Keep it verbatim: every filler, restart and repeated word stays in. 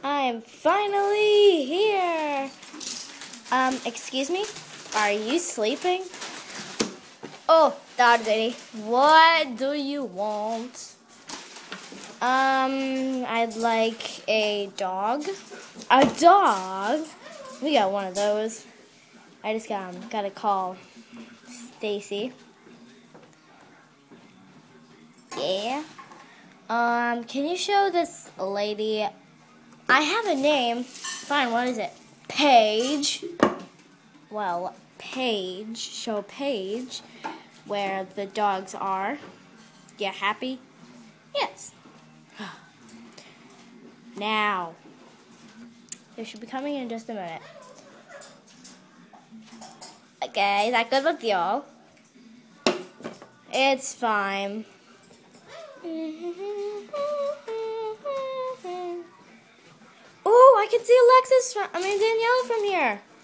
I'm finally here. Um, excuse me? Are you sleeping? Oh, dog lady, what do you want? Um, I'd like a dog. A dog? We got one of those. I just got, um, got to call Stacy. Yeah. Um, can you show this lady? I have a name. Fine, what is it? Paige. Well, Paige. Show Paige where the dogs are. You happy? Yes. Now. They should be coming in just a minute. Okay, is that good with y'all? It's fine. Oh, I can see Alexis from, I mean Danielle from here.